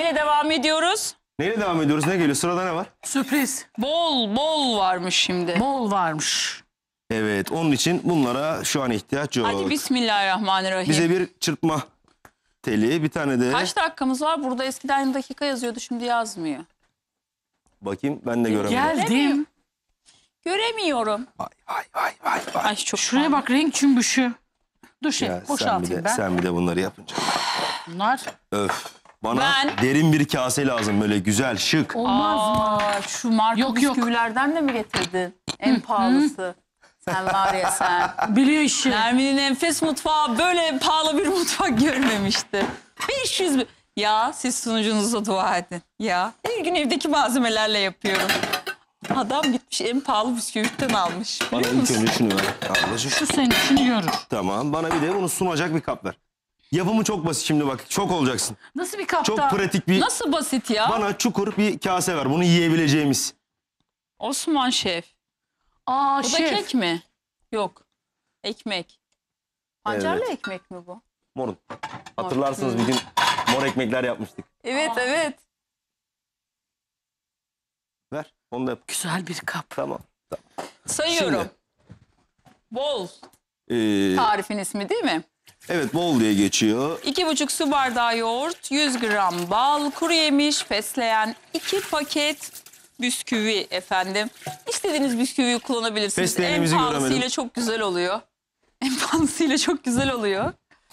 Neyle devam ediyoruz? Neyle devam ediyoruz? Ne geliyor? Sırada ne var? Sürpriz. Bol varmış şimdi. Bol varmış. Evet, onun için bunlara şu an ihtiyaç yok. Hadi bismillahirrahmanirrahim. Bize bir çırpma teli, bir tane de... Kaç dakikamız var? Burada eskiden dakika yazıyordu, şimdi yazmıyor. Bakayım, ben de göremedim. Geldim. Göremiyorum. Vay. Ay çok Şuraya bak, renk cümbüşü. Dur Ya, şef, boşaltayım ben. sen bir de bunları yapınca. Bunlar Öf. Bana Ben- derin bir kase lazım, böyle güzel, şık. olmaz mı? Aa, şu marka Yok, yok. bisküvilerden de mi getirdin? En pahalısı. Sen var ya sen. Biliyor işi. Nermin'in enfes mutfağı böyle pahalı bir mutfak görmemişti. 500 bin. Ya siz sunucunuza dua edin. Ya her gün evdeki malzemelerle yapıyorum. Adam gitmiş en pahalı bisküvitten almış. Bana Biliyor ilk musun? önce şunu ver. Ablacığım. Şu senin işini görür. Tamam, bana bir de bunu sunacak bir kap ver. Yapımı çok basit, şimdi bak, şok olacaksın. Nasıl bir kapta? Çok pratik bir... Nasıl basit ya? Bana çukur bir kase ver, bunu yiyebileceğimiz. Osman Şef. Aa Bu da şef. kek mi? Yok. Ekmek. Pancarlı Evet. ekmek mi bu? Morun. Hatırlarsınız bir gün mor ekmekler yapmıştık. Evet. Ver, onu da yap. Güzel bir kap. Tamam. Sayıyorum. Şimdi. Bol. Ee, Tarifin ismi değil mi? evet, bol diye geçiyor. 2,5 su bardağı yoğurt, 100 gram bal, kuru yemiş, fesleğen, 2 paket bisküvi efendim. İstediğiniz bisküviyi kullanabilirsiniz. Fesleğenimizi En pahalısıyla göremedim. çok güzel oluyor. En pahalısıyla çok güzel oluyor.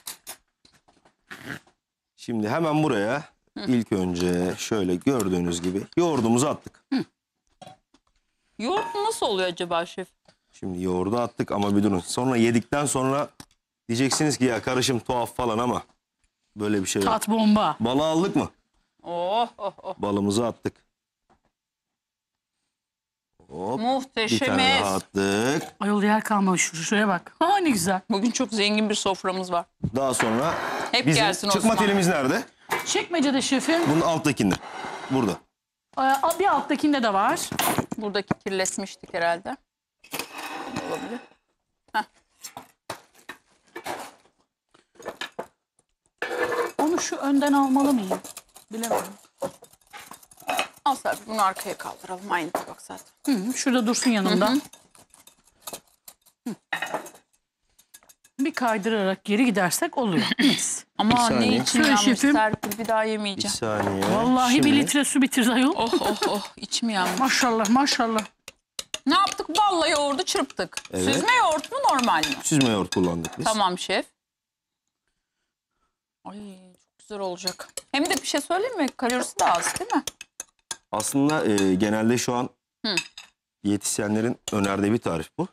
Şimdi hemen buraya ilk önce şöyle gördüğünüz gibi yoğurdumuzu attık. Yoğurt nasıl oluyor acaba şef? Şimdi yoğurdu attık ama bir durun. Sonra yedikten sonra diyeceksiniz ki ya karışım tuhaf falan ama böyle bir şey yok. Tat bomba. Balı aldık mı? Oh. Balımızı attık. Hop. Bir tane Muhteşemiz. daha attık. Ayol yer kalmamış. Şuraya bak. Aa ne güzel. Bugün çok zengin bir soframız var. Daha sonra Hep bizim gelsin çıkma Osman. telimiz nerede? Çekmecede şefim. Bunun alttakinde. Burada. Bir alttakinde de var. Buradaki kirletmiştik herhalde. Olabilir. Onu şu önden almalı mıyım? Bilemedim. Al Serpil, bunu arkaya kaldıralım. Aynı tabak zaten. Şurada dursun yanımda. Hı. Bir kaydırarak geri gidersek oluyor. Mis. Ama Bir ne saniye. için Şöyle yanmış şefim. Serpil, bir daha Bir yemeyeceğim. saniye. Vallahi Şimdi bir litre su bitirdi ayol. Oh içim yanmış. Maşallah maşallah. Ne yaptık? Balla yoğurdu çırptık. Evet. Süzme yoğurt mu normal mi? süzme yoğurt kullandık biz. Tamam şef. Ay çok güzel olacak. Hem de bir şey söyleyeyim mi? Kalorisi de az değil mi? Aslında genelde şu an diyetisyenlerin önerdiği bir tarif bu.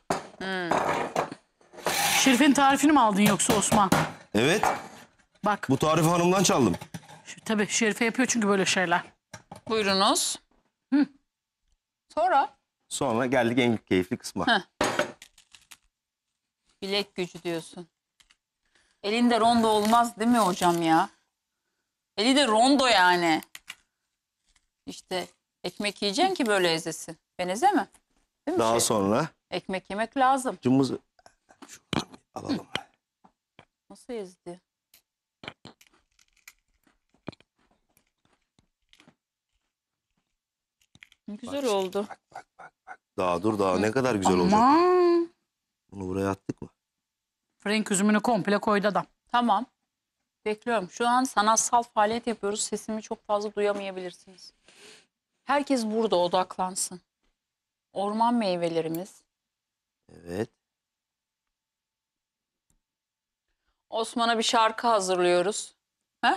Şerif'in tarifini mi aldın yoksa Osman? Evet, Bak bu tarifi hanımdan çaldım. tabii Şerife yapıyor çünkü böyle şeyler. Buyurunuz. Sonra Sonra geldik en keyifli kısma. bilek gücü diyorsun. Elinde rondo olmaz değil mi hocam ya? Eli de rondo yani. İşte ekmek yiyeceksin ki böyle ezesin. Ben ezemem. Değil mi Daha şef? sonra Ekmek yemek lazım. cımbızı şuradan bir alalım. Nasıl ezdi? Ne güzel oldu. Daha dur, daha ne kadar güzel olacak. Aman. Bunu buraya attık mı? Frank üzümünü komple koydu adam. Tamam. Bekliyorum. Şu an sanatsal faaliyet yapıyoruz. Sesimi çok fazla duyamayabilirsiniz. Herkes burada odaklansın. Orman meyvelerimiz. Evet. Osman'a bir şarkı hazırlıyoruz. He?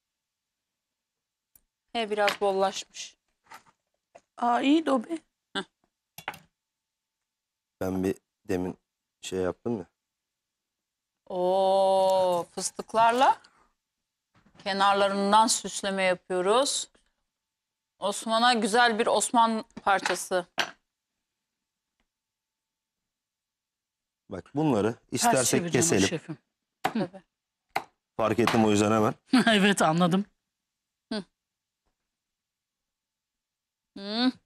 Biraz bollaşmış. Aa iyi de o be. Ben bir demin şey yaptım ya. Oo, fıstıklarla kenarlarından süsleme yapıyoruz. Osman'a güzel bir Osman parçası. Bak bunları Ters istersek çevireceğim keselim. şefim. Tabii. Fark ettim o yüzden hemen. Evet anladım. Hı.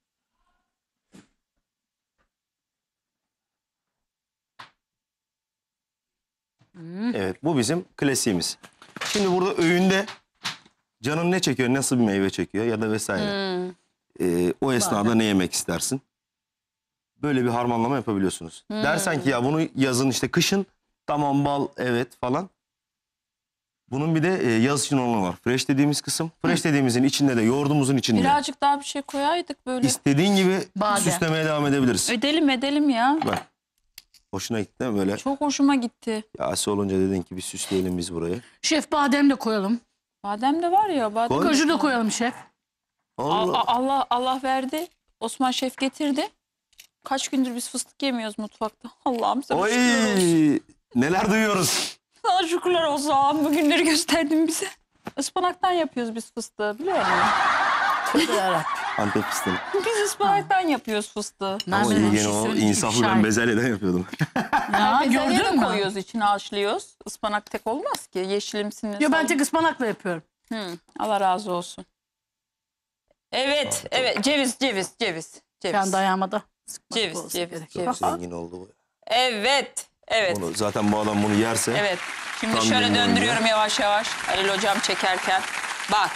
Evet, bu bizim klasiğimiz. Şimdi burada öğünde Canın ne çekiyor, nasıl bir meyve çekiyor ya da vesaire. O esnada ne yemek istersin? Böyle bir harmanlama yapabiliyorsunuz. Dersen ki ya bunu yazın işte kışın tamam bal evet falan. Bunun bir de yaz için olanı var. Fresh dediğimiz kısım. Fresh dediğimizin içinde de yoğurdumuzun içinde. Birazcık daha bir şey koyaydık böyle. İstediğin gibi Badem. süslemeye devam edebiliriz. Edelim ya. Bak. Hoşuna gitti değil mi böyle? Çok hoşuma gitti. Yası olunca dedin ki bir süsleyelim biz burayı. Şef badem de koyalım. Badem de var ya. Badem. Koy. Kaju da koyalım şef. Allah verdi. Osman Şef getirdi. Kaç gündür biz fıstık yemiyoruz mutfakta. Allah'ım sana Oy! şükürler olsun. Neler duyuyoruz. Sana şükürler olsun. Ağam bugünleri gösterdin bize. Ispanaktan yapıyoruz biz fıstığı biliyor musun? Tövbe yarabbim. Antep fıstığı. Biz ıspanaktan yapıyoruz fıstığı. Ama Nereden iyi bir gene şey o söyleyeyim? insaflı ben Şahit. bezelyeden yapıyordum. Ya Bezelye de gördün mü? koyuyoruz içine haşlıyoruz. Ispanak tek olmaz ki. Yeşilimsini. Yo ben tek ıspanakla yapıyorum. Allah razı olsun. Evet. Ceviz. Kendi ayağıma da sıkmak Ceviz, olsa ceviz, gerek. ceviz. Zengin oldu bu. Evet. Onu, zaten bu adam bunu yerse. Evet. Şimdi Tam şöyle zengin döndürüyorum yavaş yavaş. Halil hocam çekerken. Bak.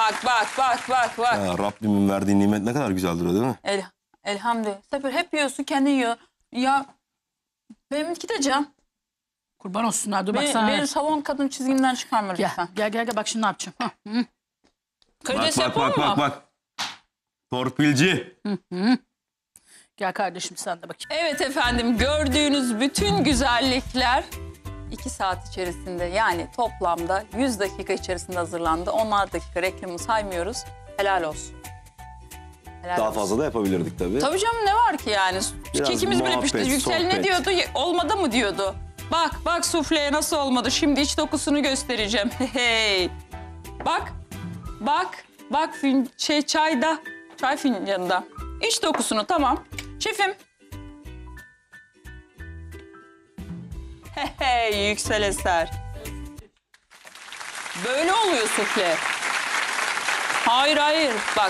Ya, Rabbimin verdiği nimet ne kadar güzel duruyor değil mi? Elhamdülillah. Sefer hep yiyorsun kendin yiyor. Ya benimki de can. Kurban olsunlar dur baksana. Beni salon kadın çizgimden çıkarma lütfen. Gel bak şimdi ne yapacağım. Hah, hı. Karides yapalım mı? Bak. Torpilci. Gel kardeşim sen de bakayım. Evet efendim gördüğünüz bütün güzellikler 2 saat içerisinde yani toplamda 100 dakika içerisinde hazırlandı. 10'ar dakika reklamı saymıyoruz. Helal olsun. Helal Daha olsun. fazla da yapabilirdik tabii. Tabii canım ne var ki yani? Biraz Kekimiz bile pişti. muhabbet, Yüksel ne sohbet. diyordu? Olmadı mı diyordu. Bak sufleye nasıl olmadı. Şimdi iç dokusunu göstereceğim. Hey. Bak çayda. Çay fincanında. İç dokusunu tamam. Şefim. Hey Yüksel Eser. Böyle oluyor sufle. Hayır bak.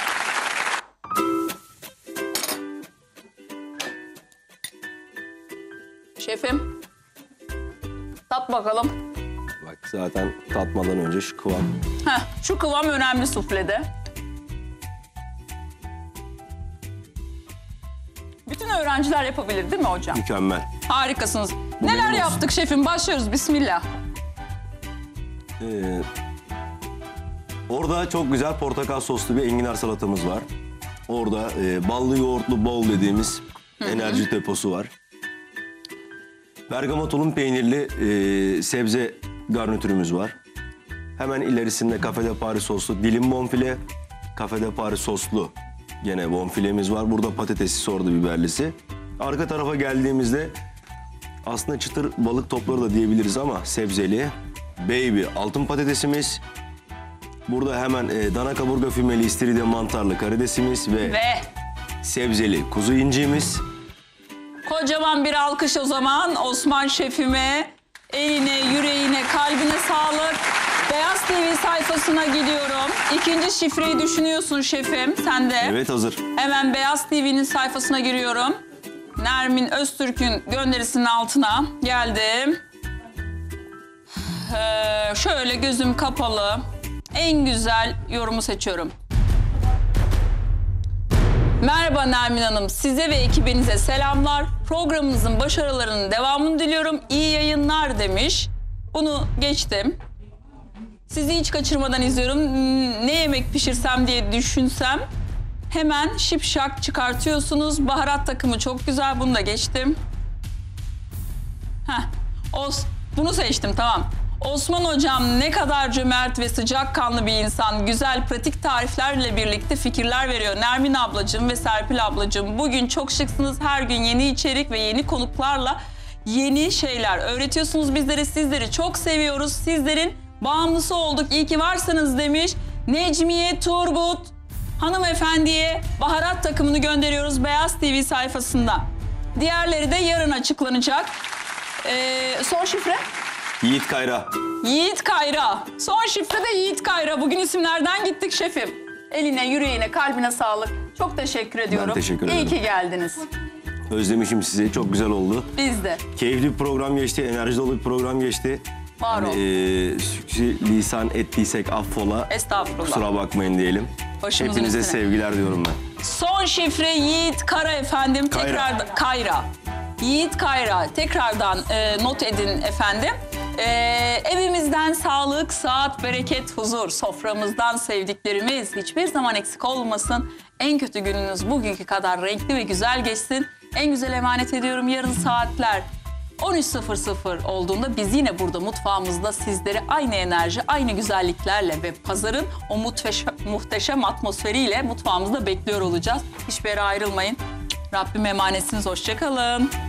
Şefim. Tat bakalım. Bak zaten tatmadan önce şu kıvam. Şu kıvam önemli suflede. Bütün öğrenciler yapabilir değil mi hocam? Mükemmel. Harikasınız. Bu Neler benim olsun. yaptık şefim? Başlıyoruz. Bismillah. Orada çok güzel portakal soslu bir enginar salatamız var. Orada ballı yoğurtlu bol dediğimiz enerji deposu var. Bergama tulum peynirli sebze garnitürümüz var. Hemen ilerisinde Cafe de Paris soslu dilim bonfile, Cafe de Paris soslu gene bonfilemiz var. Burada patatesi sordu biberlisi. Arka tarafa geldiğimizde aslında çıtır balık topları da diyebiliriz ama sebzeli. Baby altın patatesimiz. Burada hemen dana kaburga fümeli istiridye mantarlı karidesimiz ve sebzeli kuzu inciğimiz. Kocaman bir alkış o zaman Osman şefime. Eline, yüreğine, kalbine sağlık. Beyaz TV sayfasına gidiyorum. İkinci şifreyi düşünüyorsun şefim. Sen de. Evet hazır. Hemen Beyaz TV'nin sayfasına giriyorum. Nermin Öztürk'ün gönderisinin altına geldim. Şöyle gözüm kapalı. En güzel yorumu seçiyorum. Merhaba Nermin Hanım. Size ve ekibinize selamlar. Programınızın başarılarının devamını diliyorum. İyi yayınlar demiş. Bunu geçtim. Sizi hiç kaçırmadan izliyorum. Ne yemek pişirsem diye düşünsem hemen şipşak çıkartıyorsunuz. Baharat takımı çok güzel. Bunu da geçtim. Bunu seçtim tamam. Osman hocam ne kadar cömert ve sıcakkanlı bir insan. Güzel pratik tariflerle birlikte fikirler veriyor. Nermin ablacığım ve Serpil ablacığım bugün çok şıksınız. Her gün yeni içerik ve yeni konuklarla yeni şeyler öğretiyorsunuz bizlere. Sizleri çok seviyoruz. Sizlerin bağımlısı olduk. İyi ki varsınız demiş. Necmiye Turgut hanımefendiye baharat takımını gönderiyoruz Beyaz TV sayfasında. Diğerleri de yarın açıklanacak. Son şifre? Yiğit Kayra. Yiğit Kayra. Son şifre de Yiğit Kayra. Bugün isimlerden gittik şefim. Eline, yüreğine, kalbine sağlık. Çok teşekkür ediyorum. teşekkür İyi ederim. ki geldiniz. Özlemişim sizi. Çok güzel oldu. Biz de. Keyifli bir program geçti. Enerji dolu bir program geçti. Var ol. Lisan ettiysek affola. Estağfurullah. Kusura bakmayın diyelim. Başımızın Hepinize üstüne. sevgiler diyorum ben. Son şifre Yiğit Kara efendim. Kayra. Kayra. Yiğit Kayra. Tekrardan not edin efendim. Evimizden sağlık, sıhhat, bereket, huzur. Soframızdan sevdiklerimiz hiçbir zaman eksik olmasın. En kötü gününüz bugünkü kadar renkli ve güzel geçsin. En güzel emanet ediyorum yarın saatler 13.00 olduğunda biz yine burada mutfağımızda sizleri aynı enerji, aynı güzelliklerle ve pazarın o muhteşem atmosferiyle mutfağımızda bekliyor olacağız. Hiçbir yere ayrılmayın. Rabbim emanetsiniz. Hoşça kalın.